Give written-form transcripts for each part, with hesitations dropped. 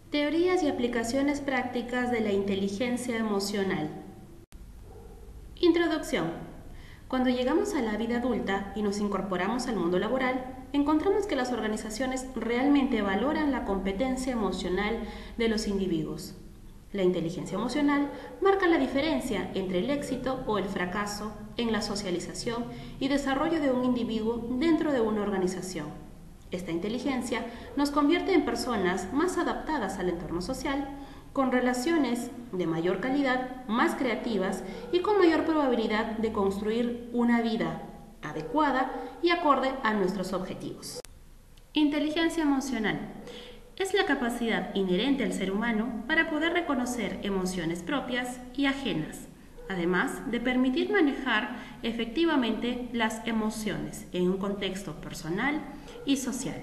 Teorías y aplicaciones prácticas de la inteligencia emocional. Introducción. Cuando llegamos a la vida adulta y nos incorporamos al mundo laboral, encontramos que las organizaciones realmente valoran la competencia emocional de los individuos. La inteligencia emocional marca la diferencia entre el éxito o el fracaso en la socialización y desarrollo de un individuo dentro de una organización. Esta inteligencia nos convierte en personas más adaptadas al entorno social, con relaciones de mayor calidad, más creativas y con mayor probabilidad de construir una vida adecuada y acorde a nuestros objetivos. Inteligencia emocional es la capacidad inherente al ser humano para poder reconocer emociones propias y ajenas, además de permitir manejar efectivamente las emociones en un contexto personal y social.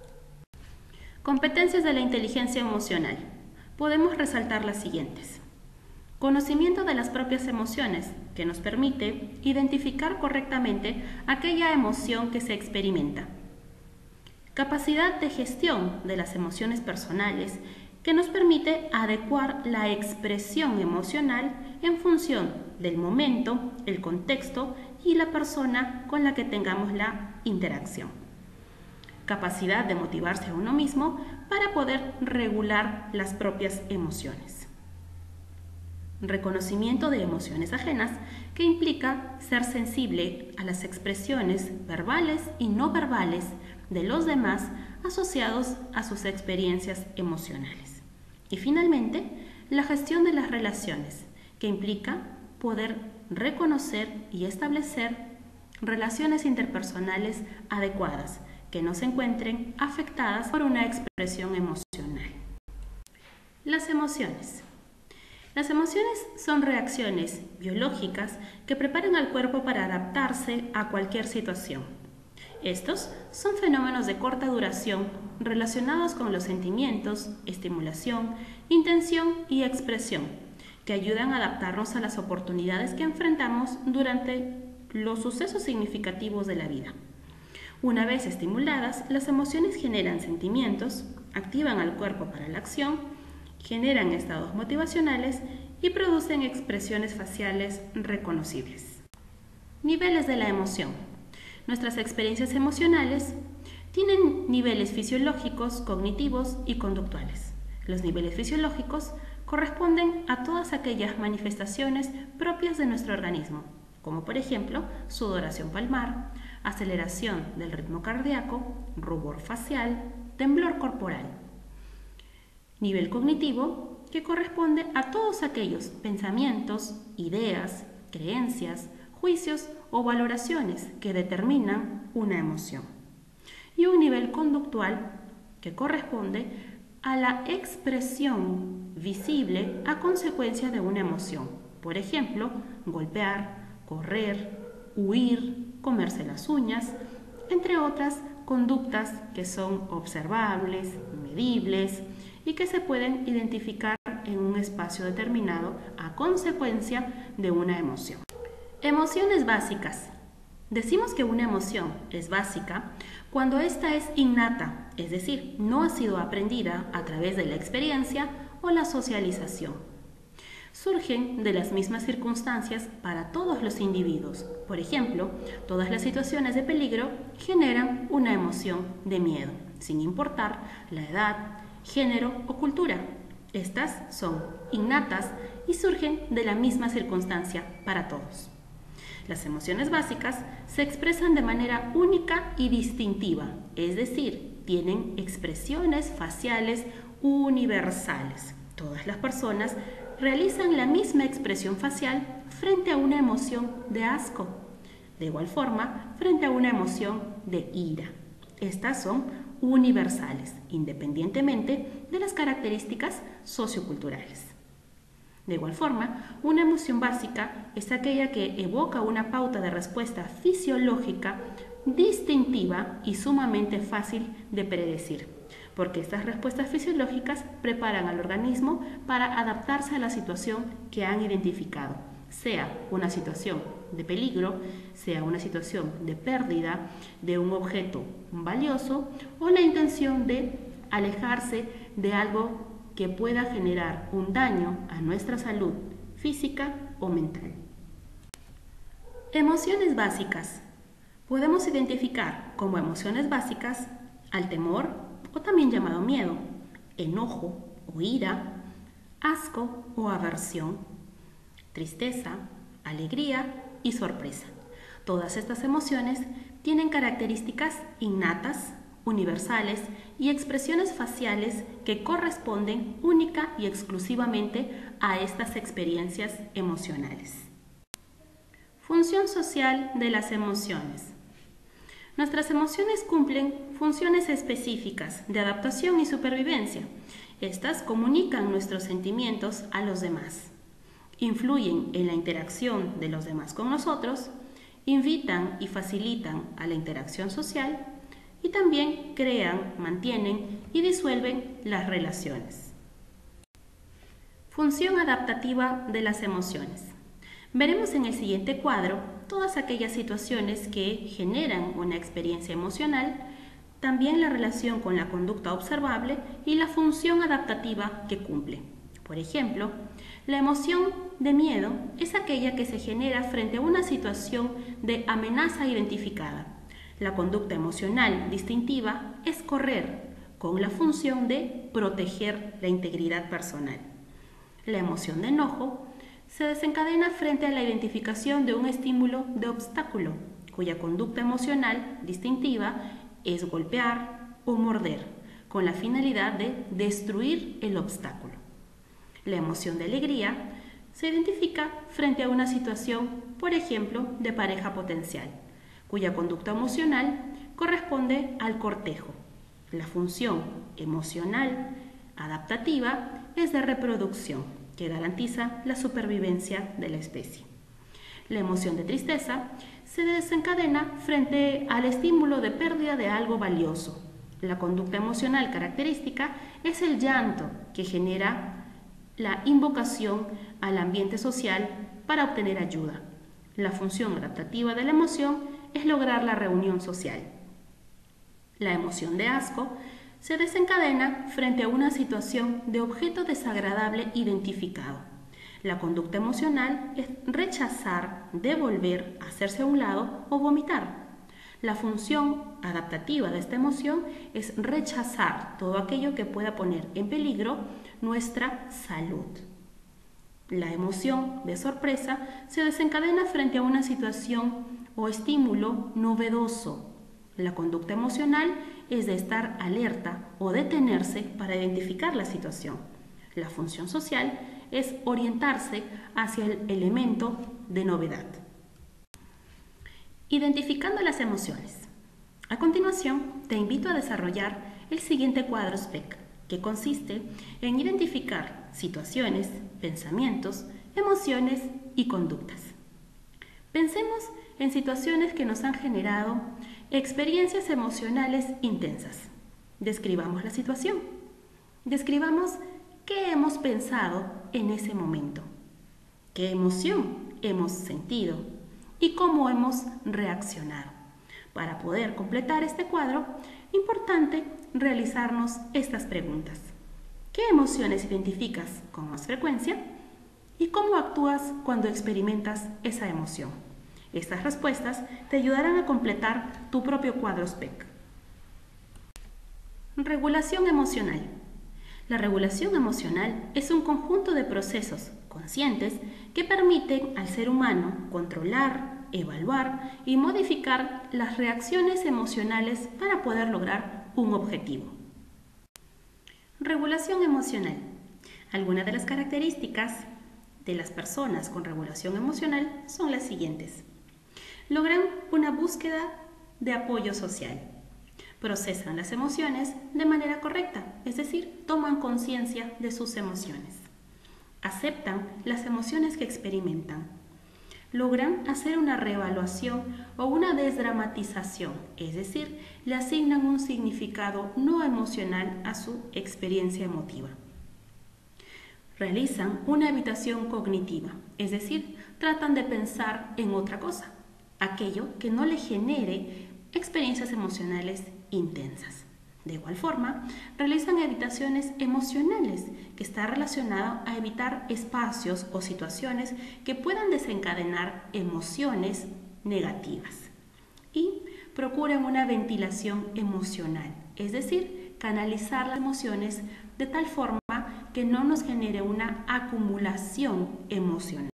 Competencias de la inteligencia emocional. Podemos resaltar las siguientes. Conocimiento de las propias emociones, que nos permite identificar correctamente aquella emoción que se experimenta. Capacidad de gestión de las emociones personales, que nos permite adecuar la expresión emocional en función del momento, el contexto y la persona con la que tengamos la interacción. Capacidad de motivarse a uno mismo para poder regular las propias emociones. Reconocimiento de emociones ajenas, que implica ser sensible a las expresiones verbales y no verbales de los demás asociados a sus experiencias emocionales. Y finalmente, la gestión de las relaciones, que implica poder reconocer y establecer relaciones interpersonales adecuadas, que no se encuentren afectadas por una expresión emocional. Las emociones. Las emociones son reacciones biológicas que preparan al cuerpo para adaptarse a cualquier situación. Estos son fenómenos de corta duración relacionados con los sentimientos, estimulación, intención y expresión, que ayudan a adaptarnos a las oportunidades que enfrentamos durante los sucesos significativos de la vida. Una vez estimuladas, las emociones generan sentimientos, activan al cuerpo para la acción, generan estados motivacionales y producen expresiones faciales reconocibles. Niveles de la emoción. Nuestras experiencias emocionales tienen niveles fisiológicos, cognitivos y conductuales. Los niveles fisiológicos corresponden a todas aquellas manifestaciones propias de nuestro organismo, como por ejemplo sudoración palmar, aceleración del ritmo cardíaco, rubor facial, temblor corporal. Nivel cognitivo, que corresponde a todos aquellos pensamientos, ideas, creencias, juicios o valoraciones que determinan una emoción. Y un nivel conductual, que corresponde a la expresión visible a consecuencia de una emoción. Por ejemplo, golpear, correr, huir, comerse las uñas, entre otras conductas que son observables, medibles y que se pueden identificar en un espacio determinado a consecuencia de una emoción. Emociones básicas. Decimos que una emoción es básica cuando ésta es innata, es decir, no ha sido aprendida a través de la experiencia o la socialización. Surgen de las mismas circunstancias para todos los individuos. Por ejemplo, todas las situaciones de peligro generan una emoción de miedo, sin importar la edad, género o cultura. Estas son innatas y surgen de la misma circunstancia para todos. Las emociones básicas se expresan de manera única y distintiva, es decir, tienen expresiones faciales universales. Todas las personas realizan la misma expresión facial frente a una emoción de asco, de igual forma frente a una emoción de ira. Estas son universales, independientemente de las características socioculturales. De igual forma, una emoción básica es aquella que evoca una pauta de respuesta fisiológica distintiva y sumamente fácil de predecir, porque estas respuestas fisiológicas preparan al organismo para adaptarse a la situación que han identificado, sea una situación de peligro, sea una situación de pérdida de un objeto valioso o la intención de alejarse de algo que pueda generar un daño a nuestra salud física o mental. Emociones básicas. Podemos identificar como emociones básicas al temor, o también llamado miedo, enojo o ira, asco o aversión, tristeza, alegría y sorpresa. Todas estas emociones tienen características innatas, universales y expresiones faciales que corresponden única y exclusivamente a estas experiencias emocionales. Función social de las emociones. Nuestras emociones cumplen funciones específicas de adaptación y supervivencia. Estas comunican nuestros sentimientos a los demás, influyen en la interacción de los demás con nosotros, invitan y facilitan a la interacción social y también crean, mantienen y disuelven las relaciones. Función adaptativa de las emociones. Veremos en el siguiente cuadro todas aquellas situaciones que generan una experiencia emocional, también la relación con la conducta observable y la función adaptativa que cumple. Por ejemplo, la emoción de miedo es aquella que se genera frente a una situación de amenaza identificada. La conducta emocional distintiva es correr, con la función de proteger la integridad personal. La emoción de enojo se desencadena frente a la identificación de un estímulo de obstáculo, cuya conducta emocional distintiva es golpear o morder, con la finalidad de destruir el obstáculo. La emoción de alegría se identifica frente a una situación, por ejemplo, de pareja potencial, cuya conducta emocional corresponde al cortejo. La función emocional adaptativa es de reproducción, que garantiza la supervivencia de la especie. La emoción de tristeza se desencadena frente al estímulo de pérdida de algo valioso. La conducta emocional característica es el llanto, que genera la invocación al ambiente social para obtener ayuda. La función adaptativa de la emoción es lograr la reunión social. La emoción de asco se desencadena frente a una situación de objeto desagradable identificado. La conducta emocional es rechazar, devolver, hacerse a un lado o vomitar. La función adaptativa de esta emoción es rechazar todo aquello que pueda poner en peligro nuestra salud. La emoción de sorpresa se desencadena frente a una situación o estímulo novedoso. La conducta emocional es de estar alerta o detenerse para identificar la situación. La función social es orientarse hacia el elemento de novedad. Identificando las emociones. A continuación, te invito a desarrollar el siguiente cuadro SPEC, que consiste en identificar situaciones, pensamientos, emociones y conductas. Pensemos en situaciones que nos han generado experiencias emocionales intensas. Describamos la situación. Describamos qué hemos pensado en ese momento, qué emoción hemos sentido y cómo hemos reaccionado. Para poder completar este cuadro, importante realizarnos estas preguntas. ¿Qué emociones identificas con más frecuencia? ¿Y cómo actúas cuando experimentas esa emoción? Estas respuestas te ayudarán a completar tu propio cuadro SPEC. Regulación emocional. La regulación emocional es un conjunto de procesos conscientes que permiten al ser humano controlar, evaluar y modificar las reacciones emocionales para poder lograr un objetivo. Regulación emocional. Algunas de las características de las personas con regulación emocional son las siguientes. Logran una búsqueda de apoyo social. Procesan las emociones de manera correcta, es decir, toman conciencia de sus emociones. Aceptan las emociones que experimentan. Logran hacer una reevaluación o una desdramatización, es decir, le asignan un significado no emocional a su experiencia emotiva. Realizan una evitación cognitiva, es decir, tratan de pensar en otra cosa, aquello que no le genere experiencias emocionales intensas. De igual forma, realizan evitaciones emocionales, que está relacionado a evitar espacios o situaciones que puedan desencadenar emociones negativas. Y procuran una ventilación emocional, es decir, canalizar las emociones de tal forma que no nos genere una acumulación emocional.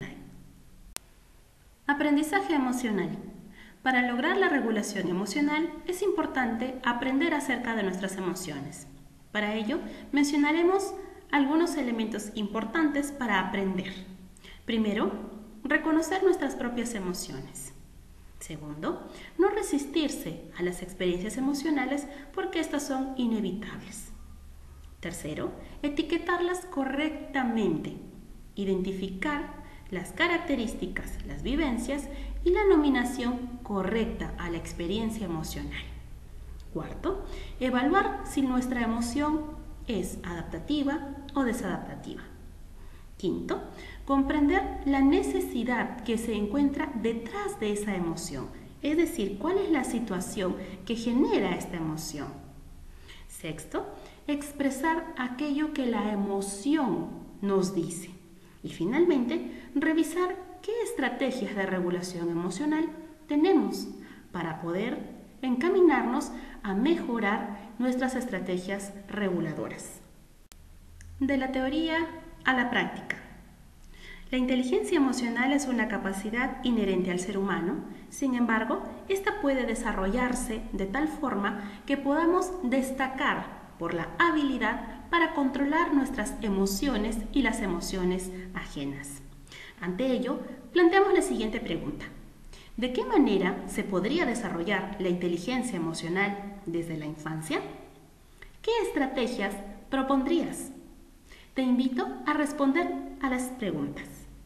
Aprendizaje emocional. Para lograr la regulación emocional es importante aprender acerca de nuestras emociones. Para ello, mencionaremos algunos elementos importantes para aprender. Primero, reconocer nuestras propias emociones. Segundo, no resistirse a las experiencias emocionales porque estas son inevitables. Tercero, etiquetarlas correctamente, identificar las características, las vivencias y la nominación correcta a la experiencia emocional. Cuarto, evaluar si nuestra emoción es adaptativa o desadaptativa. Quinto, comprender la necesidad que se encuentra detrás de esa emoción, es decir, cuál es la situación que genera esta emoción. Sexto, expresar aquello que la emoción nos dice. Y finalmente, revisar qué estrategias de regulación emocional tenemos para poder encaminarnos a mejorar nuestras estrategias reguladoras. De la teoría a la práctica. La inteligencia emocional es una capacidad inherente al ser humano, sin embargo, esta puede desarrollarse de tal forma que podamos destacar por la habilidad para controlar nuestras emociones y las emociones ajenas. Ante ello, planteamos la siguiente pregunta. ¿De qué manera se podría desarrollar la inteligencia emocional desde la infancia? ¿Qué estrategias propondrías? Te invito a responder a las preguntas.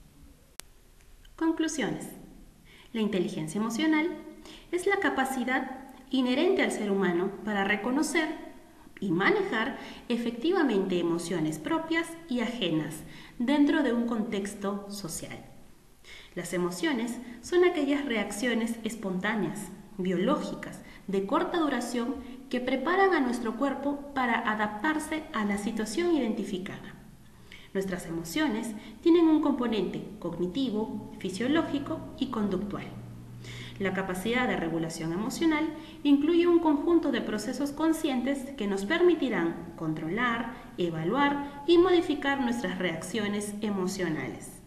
Conclusiones. La inteligencia emocional es la capacidad inherente al ser humano para reconocer y manejar efectivamente emociones propias y ajenas dentro de un contexto social. Las emociones son aquellas reacciones espontáneas, biológicas, de corta duración que preparan a nuestro cuerpo para adaptarse a la situación identificada. Nuestras emociones tienen un componente cognitivo, fisiológico y conductual. La capacidad de regulación emocional incluye un conjunto de procesos conscientes que nos permitirán controlar, evaluar y modificar nuestras reacciones emocionales.